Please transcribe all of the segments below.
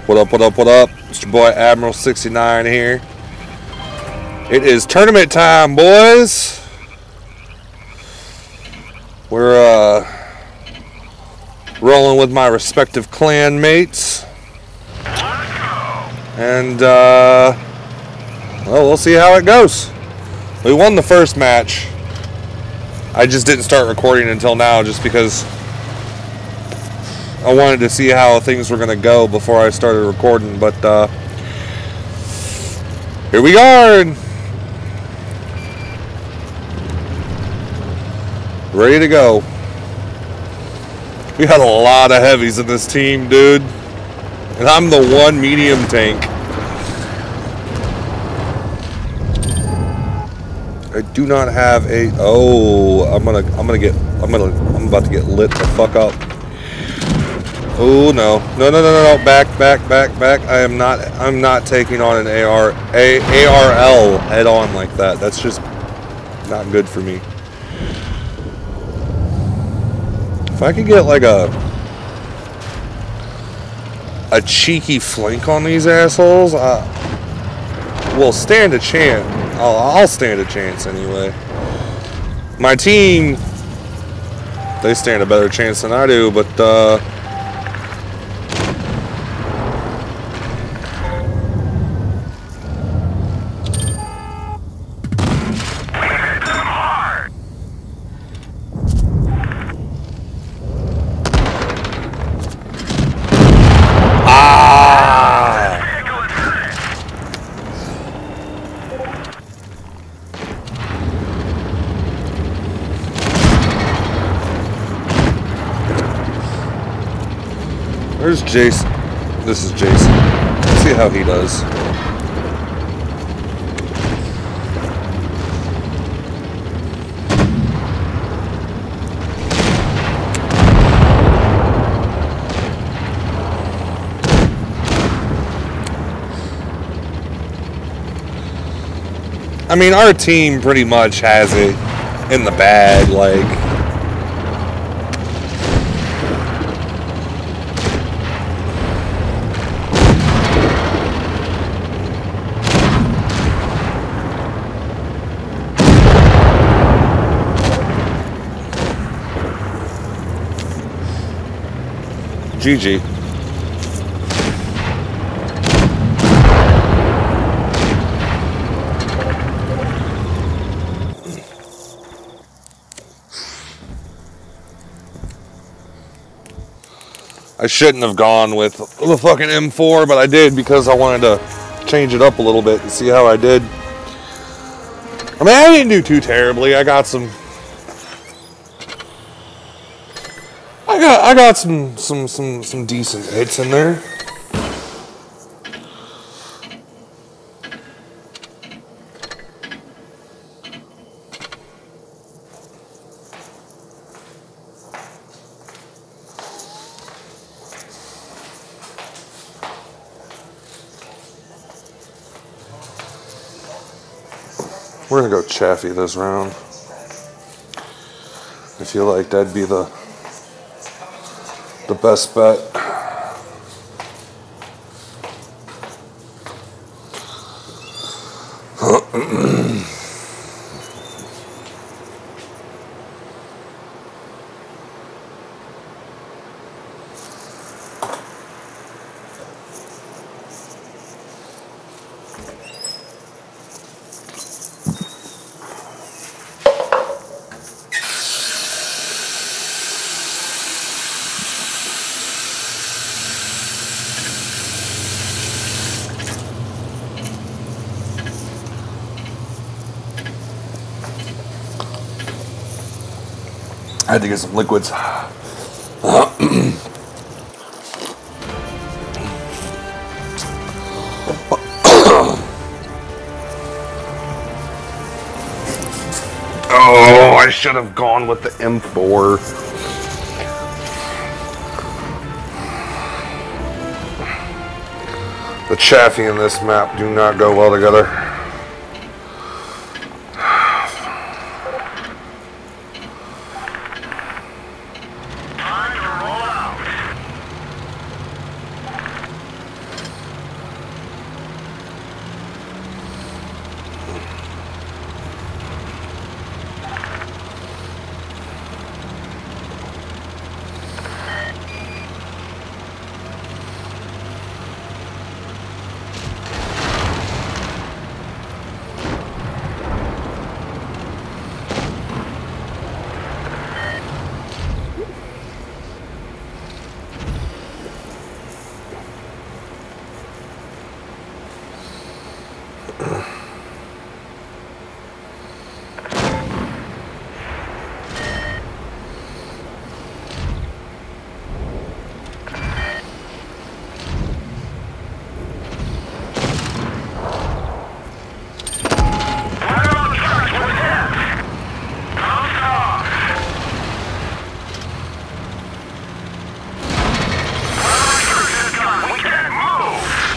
What up, what up, what up? It's your boy Admiral 69 here. It is tournament time, boys. We're rolling with my respective clan mates. And well, we'll see how it goes. We won the first match. I just didn't start recording until now just because I wanted to see how things were going to go before I started recording, but here we are. Ready to go. We had a lot of heavies in this team, dude. And I'm the one medium tank. I do not have a I'm about to get lit the fuck up. Oh no. No. Back. I'm not taking on an ARL head on like that. That's just not good for me. If I could get like a cheeky flank on these assholes, we'll stand a chance. I'll stand a chance anyway. My team, they stand a better chance than I do, but where's Jason? This is Jason. Let's see how he does. I mean, our team pretty much has it in the bag, like. GG. I shouldn't have gone with the fucking M4, but I did because I wanted to change it up a little bit and see how I did. I mean, I didn't do too terribly. I got some decent hits in there. We're gonna go Chaffee this round. I feel like that'd be the best bet. I had to get some liquids. Oh, I should have gone with the M4. The Chaffee in this map do not go well together.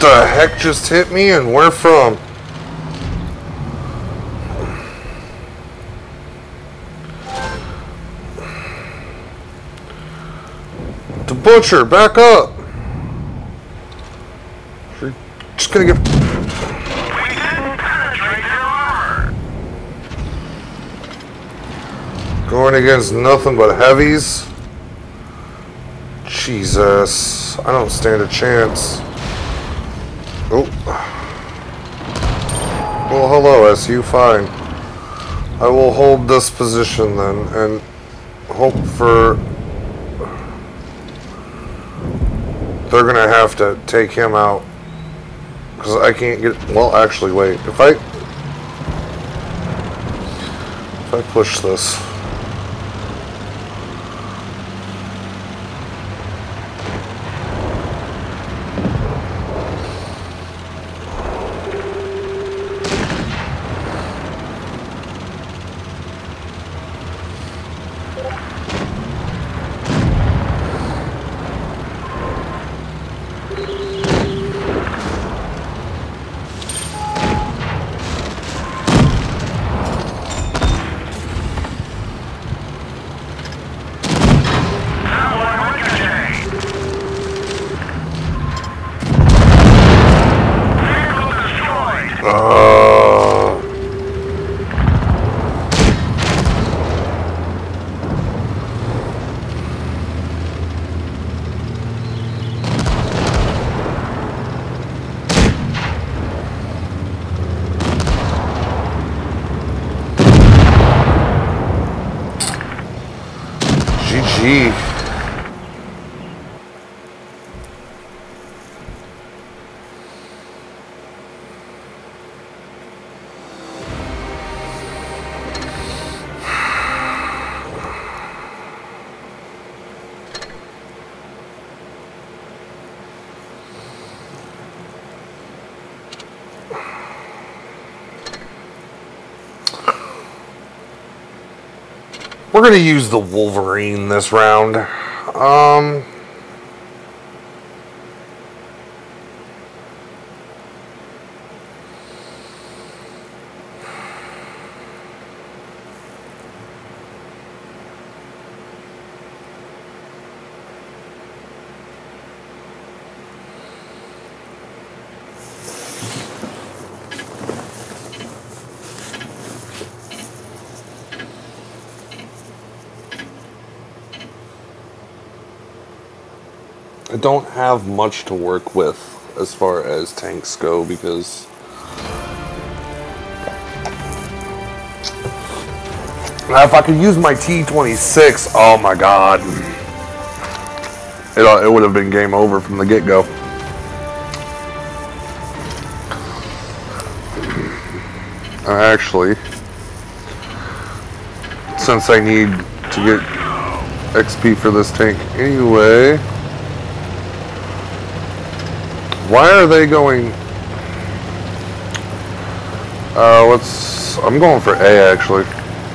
the heck just hit me, and where from? The butcher, back up! You're just gonna get... We didn't penetrate your armor. Going against nothing but heavies? Jesus, I don't stand a chance. Oh. Well, hello, SU, fine. I will hold this position then, and hope for... They're gonna have to take him out. Because I can't get... Well, actually, wait. If I push this... GG. We're going to use the Wolverine this round. I don't have much to work with as far as tanks go because now if I could use my T-26, oh my god, it would have been game over from the get-go. Actually, since I need to get XP for this tank anyway. Why are they going? I'm going for A actually.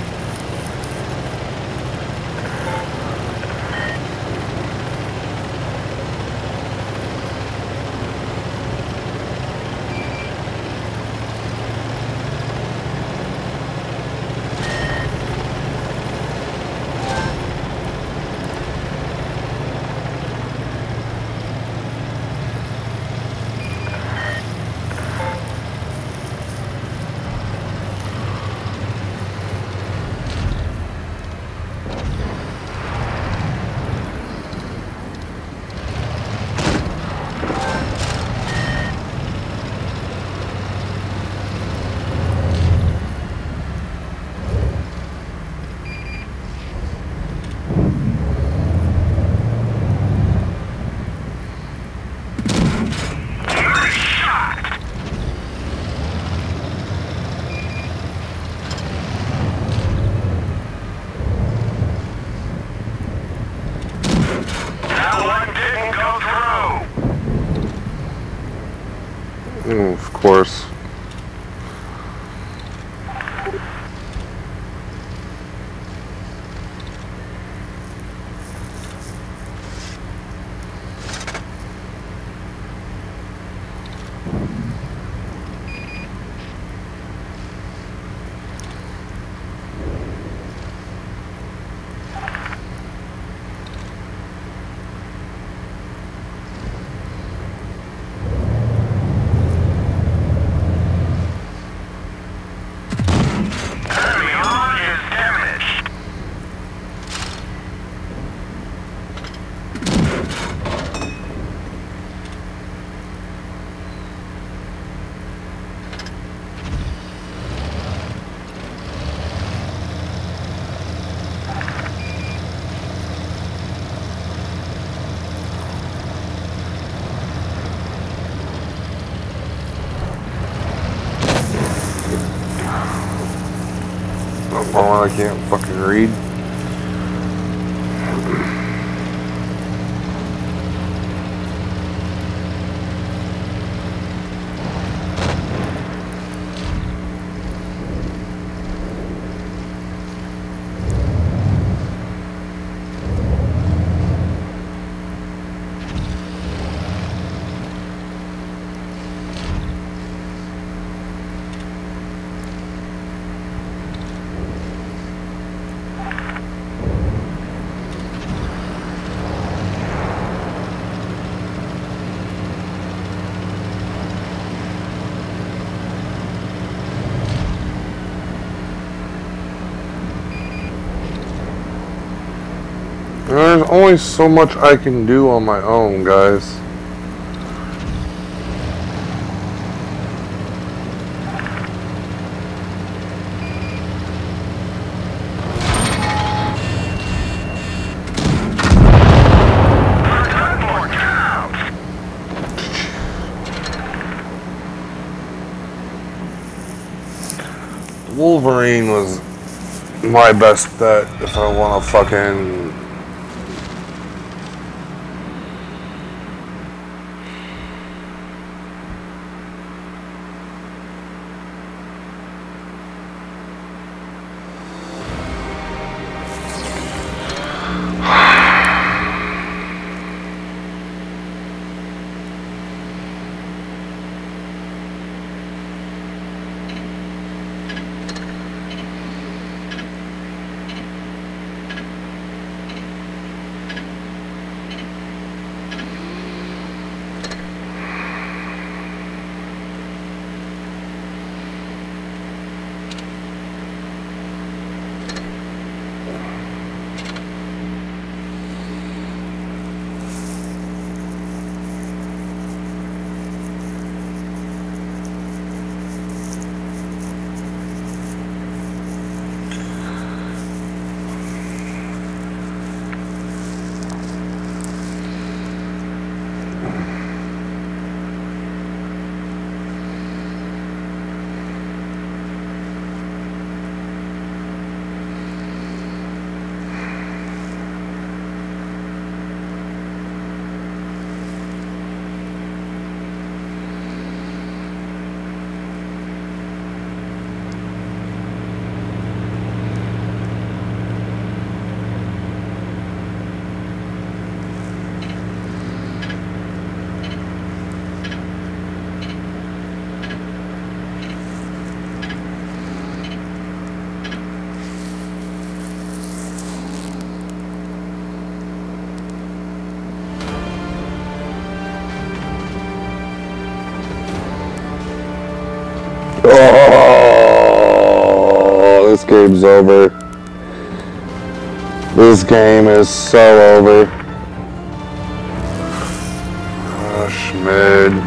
Of course. I can't fucking read. There's only so much I can do on my own, guys. Wolverine was my best bet if I want to fucking... Oh, this game's over. This game is so over. Oh, Schmid.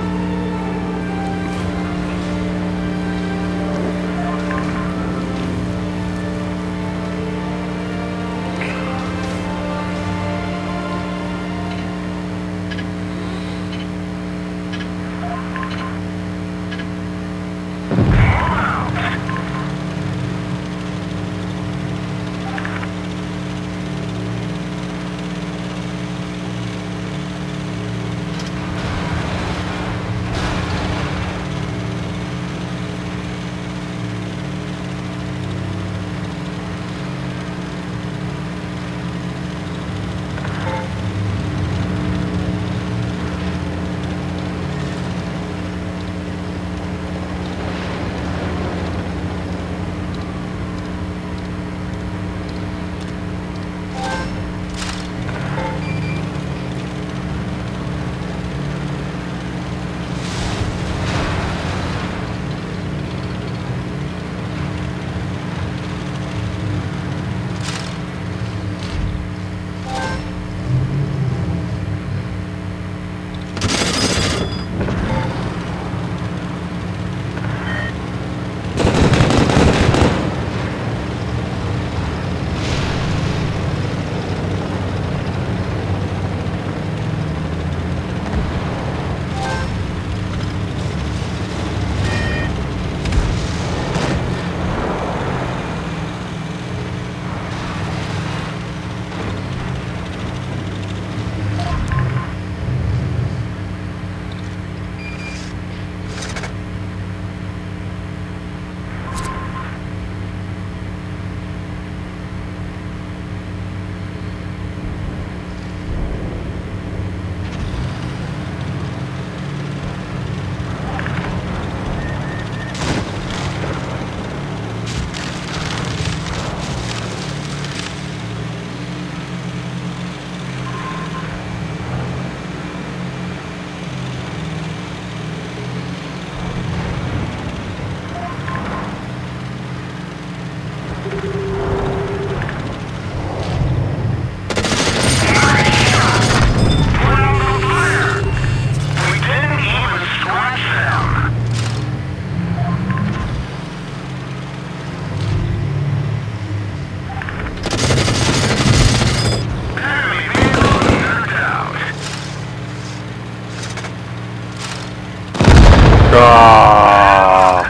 Ah.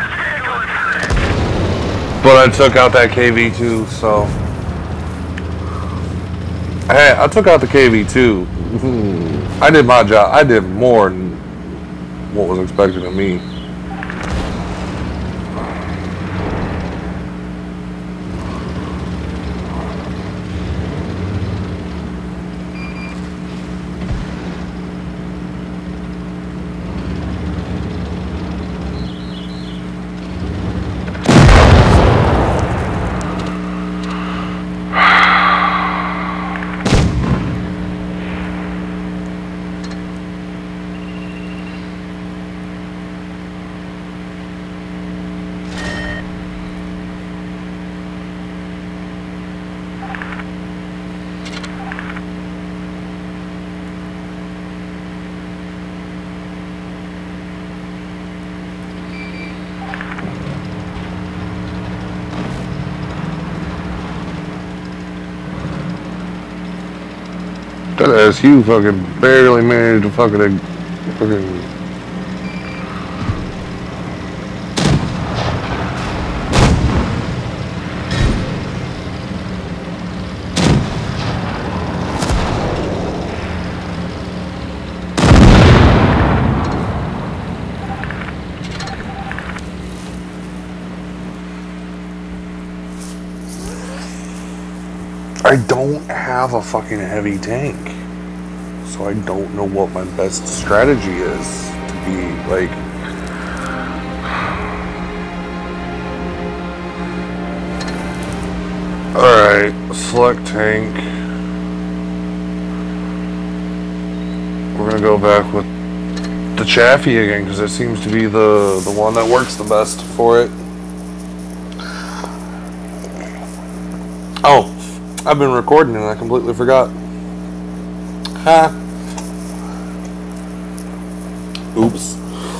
But I took out that KV2, so. Hey, I took out the KV2. I did my job. I did more than what was expected of me. That ass Hugh fucking barely managed to fucking I don't have a fucking heavy tank, so I don't know what my best strategy is to be like. Alright, select tank. We're gonna go back with the Chaffee again because it seems to be the one that works the best for it. Oh, I've been recording and I completely forgot. Ha. Oops.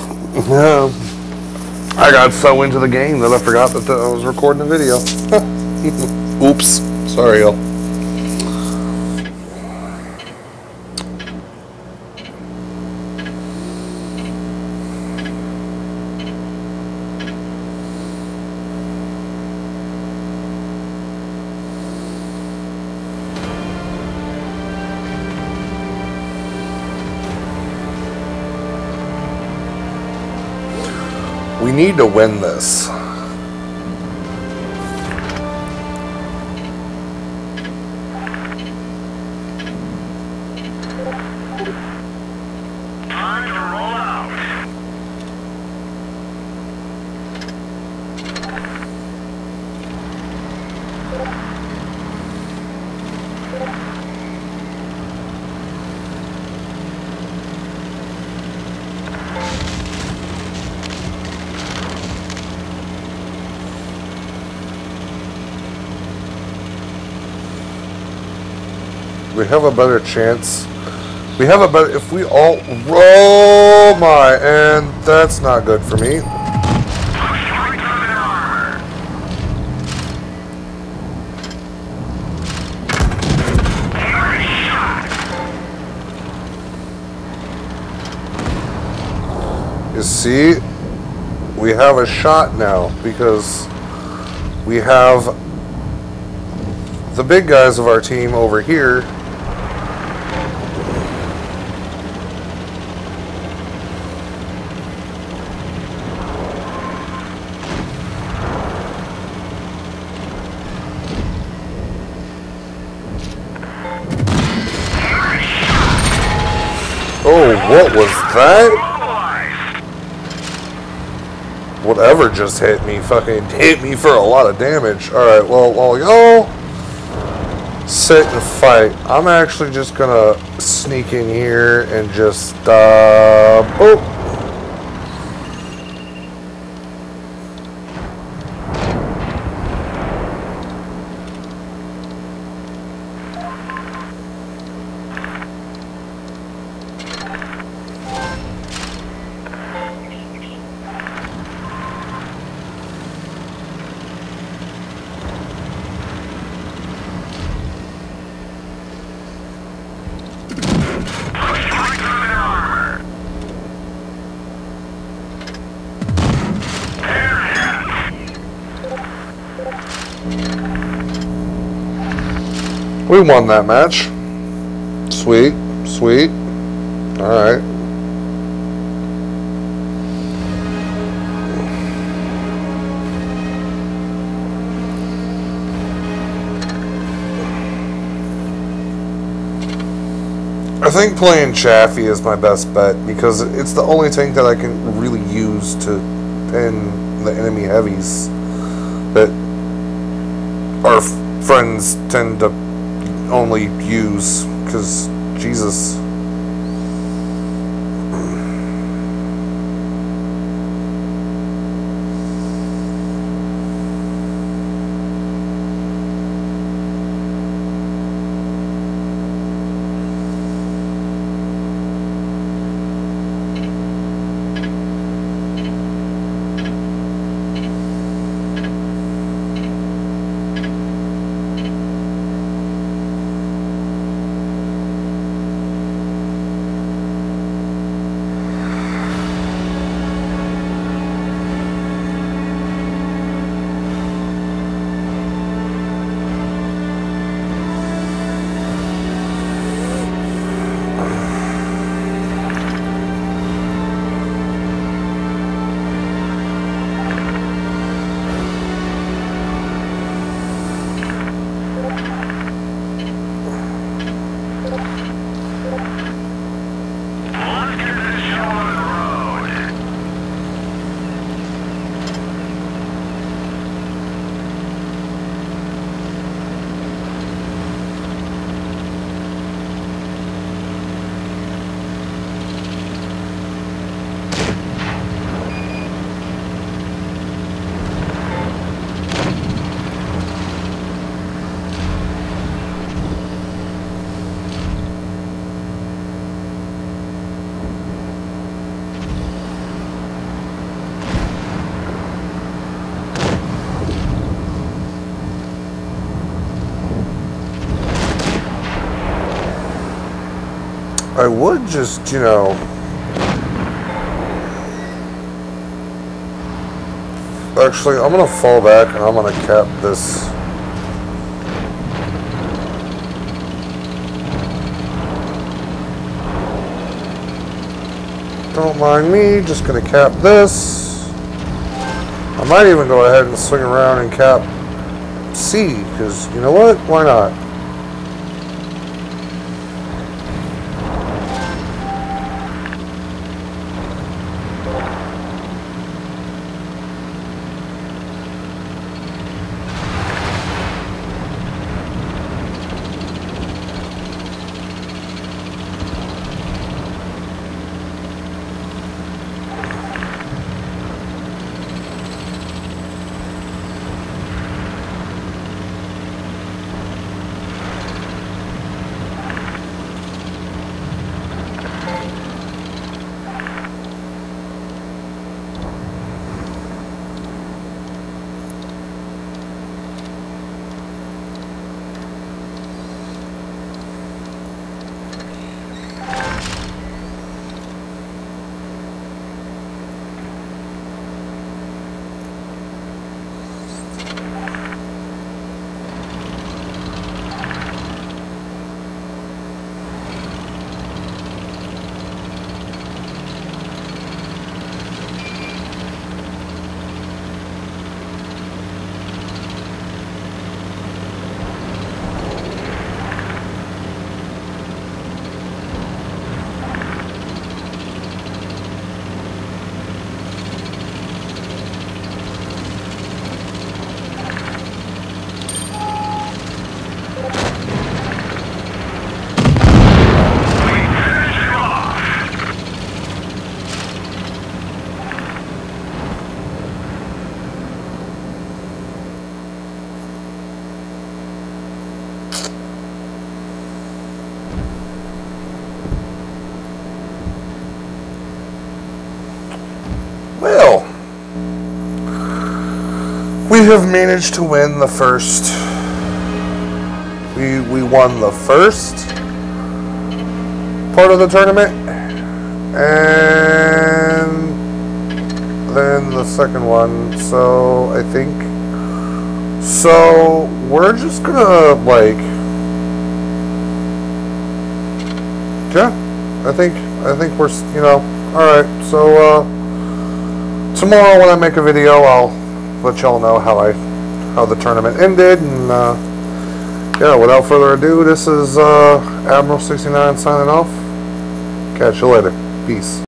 I got so into the game that I forgot that I was recording a video. Oops. Sorry, y'all. We need to win this. Time to roll out. We have a better chance. We have a better if we all roll my, and that's not good for me. You see, we have a shot now because we have the big guys of our team over here. Oh, what was that? Whatever just hit me fucking hit me for a lot of damage. Alright, well, while y'all sit and fight, I'm actually just gonna sneak in here and just, boop. We won that match. Sweet, sweet. Alright. I think playing Chaffee is my best bet because it's the only tank that I can really use to pin the enemy heavies that our friends tend to only use because Jesus. I would just, you know, actually, I'm going to fall back and I'm going to cap this. Don't mind me, just going to cap this. I might even go ahead and swing around and cap C, because, you know what, why not? We have managed to win the first. We won the first part of the tournament, and then the second one. So I think so. We're just gonna like yeah, I think we're, you know, all right. So tomorrow when I make a video, I'll let y'all know how the tournament ended, and yeah, without further ado, this is Admiral 69 signing off. Catch you later. Peace.